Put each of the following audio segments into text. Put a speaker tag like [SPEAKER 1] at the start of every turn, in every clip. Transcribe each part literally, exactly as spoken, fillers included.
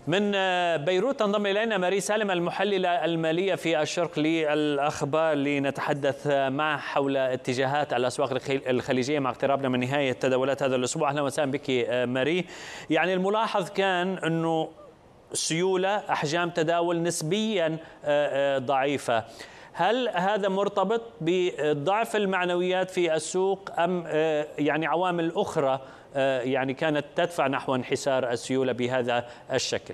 [SPEAKER 1] من بيروت تنضم إلينا ماري سالم المحللة المالية في الشرق للأخبار لنتحدث معه حول اتجاهات الأسواق الخليجية مع اقترابنا من نهاية تداولات هذا الأسبوع. أهلا وسهلا بك ماري. يعني الملاحظ كان أنه سيولة أحجام تداول نسبيا ضعيفة، هل هذا مرتبط بضعف المعنويات في السوق أم يعني عوامل أخرى يعني كانت تدفع نحو انحسار السيولة بهذا الشكل؟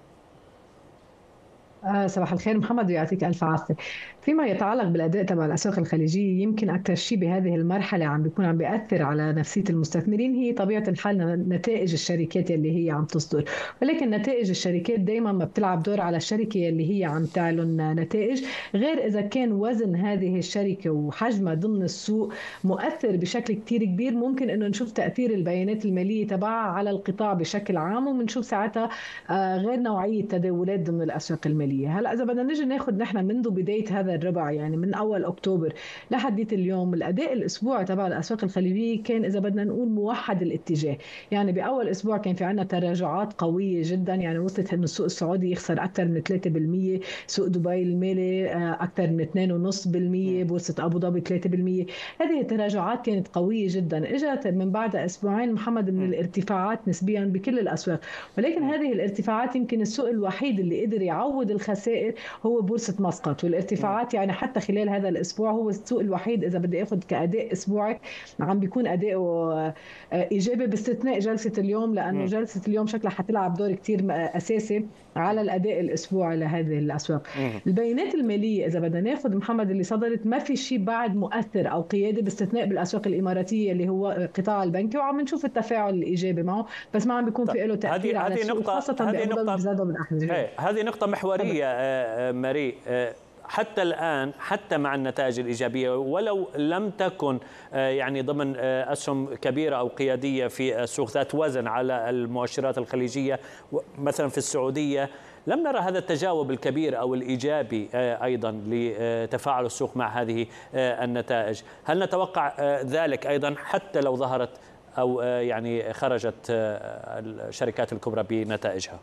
[SPEAKER 2] آه صباح الخير محمد ويعطيك ألف عافية. فيما يتعلق بالأداء تبع الأسواق الخليجية، يمكن أكثر شيء بهذه المرحلة عم بيكون عم بيأثر على نفسية المستثمرين هي طبيعة الحال نتائج الشركات اللي هي عم تصدر، ولكن نتائج الشركات دايما ما بتلعب دور على الشركة اللي هي عم تعلن نتائج، غير إذا كان وزن هذه الشركة وحجمها ضمن السوق مؤثر بشكل كتير كبير. ممكن إنه نشوف تأثير البيانات المالية تبعها على القطاع بشكل عام، وبنشوف ساعتها غير نوعية تداولات ضمن الأسواق المالية. هلا اذا بدنا نجي ناخذ نحن منذ بدايه هذا الربع، يعني من اول اكتوبر لحديت اليوم، الاداء الاسبوعي تبع الاسواق الخليجيه كان اذا بدنا نقول موحد الاتجاه. يعني باول اسبوع كان في عندنا تراجعات قويه جدا، يعني وصلت انه السوق السعودي يخسر اكثر من ثلاثة بالمئة، سوق دبي المالي اكثر من اثنين فاصلة خمسة بالمئة، بورصه ابو ظبي ثلاثة بالمئة. هذه التراجعات كانت قويه جدا، اجت من بعد اسبوعين محمد من الارتفاعات نسبيا بكل الاسواق، ولكن هذه الارتفاعات يمكن السوق الوحيد اللي قدر يعوض الخسائر هو بورصة مسقط. والارتفاعات يعني حتى خلال هذا الأسبوع هو السوق الوحيد إذا بدي أخذ كأداء أسبوعي عم بيكون أداؤه إيجابي، باستثناء جلسة اليوم، لأنه جلسة اليوم شكلها حتلعب دور كتير أساسي على الأداء الأسبوعي لهذه الأسواق. البيانات المالية إذا بدنا ناخذ محمد اللي صدرت ما في شيء بعد مؤثر أو قيادي، باستثناء بالأسواق الإماراتية اللي هو قطاع البنكي، وعم نشوف التفاعل الإيجابي معه، بس ما عم بيكون في له تأثير على السوق، خاصة بأبو ظبي.
[SPEAKER 1] هذه نقطة محورية ماري. حتى الآن حتى مع النتائج الإيجابية ولو لم تكن يعني ضمن أسهم كبيرة أو قيادية في السوق ذات وزن على المؤشرات الخليجية مثلا في السعودية، لم نرى هذا التجاوب الكبير أو الإيجابي أيضا لتفاعل السوق مع هذه النتائج. هل نتوقع ذلك أيضا حتى لو ظهرت أو يعني خرجت الشركات الكبرى بنتائجها؟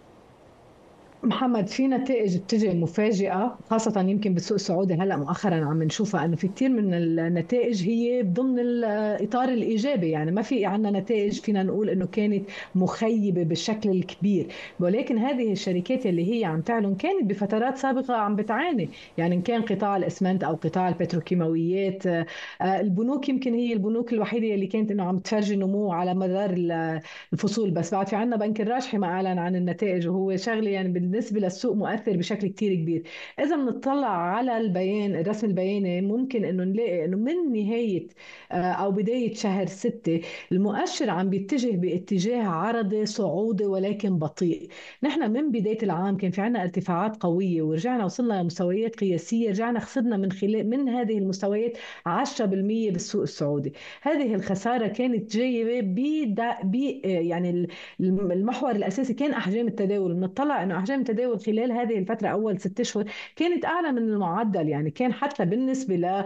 [SPEAKER 2] محمد في نتائج بتجي مفاجئة، خاصة يمكن بالسوق السعودي هلا مؤخرا عم نشوفها انه في كثير من النتائج هي ضمن الاطار الايجابي، يعني ما في عندنا نتائج فينا نقول انه كانت مخيبة بالشكل الكبير، ولكن هذه الشركات اللي هي عم تعلن كانت بفترات سابقة عم بتعاني، يعني ان كان قطاع الاسمنت او قطاع البتروكيماويات. البنوك يمكن هي البنوك الوحيدة اللي كانت انه عم تفرجي نمو على مدار الفصول، بس بعد في عندنا بنك الراجحي ما اعلن عن النتائج، وهو شغله يعني بالنسبة للسوق مؤثر بشكل كتير كبير. إذا بنطلع على البيان الرسم البياني ممكن إنه نلاقي إنه من نهاية أو بداية شهر ستة المؤشر عم بيتجه باتجاه عرضي صعودي ولكن بطيء. نحن من بداية العام كان في عنا ارتفاعات قوية ورجعنا وصلنا لمستويات قياسية، رجعنا خسرنا من خلال من هذه المستويات عشرة بالمئة بالسوق السعودي. هذه الخسارة كانت جاية ب يعني المحور الأساسي كان أحجام التداول. بنطلع إنه أحجام التداول خلال هذه الفترة أول ست أشهر كانت أعلى من المعدل، يعني كان حتى بالنسبة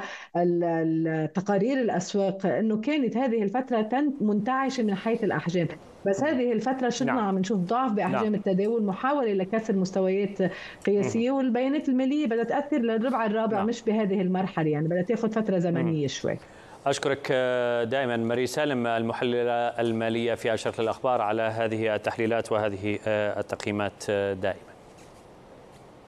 [SPEAKER 2] لتقارير الأسواق أنه كانت هذه الفترة منتعشة من حيث الأحجام، بس هذه الفترة شفنا نعم. عم نشوف ضعف بأحجام نعم. التداول، محاولة لكسر مستويات قياسية، والبيانات المالية بدأت تأثر للربع الرابع نعم. مش بهذه المرحلة، يعني بدأت تأخذ فترة زمنية شوي.
[SPEAKER 1] أشكرك دائما ماري سالم المحللة المالية في الشرق للأخبار على هذه التحليلات وهذه التقييمات دائما.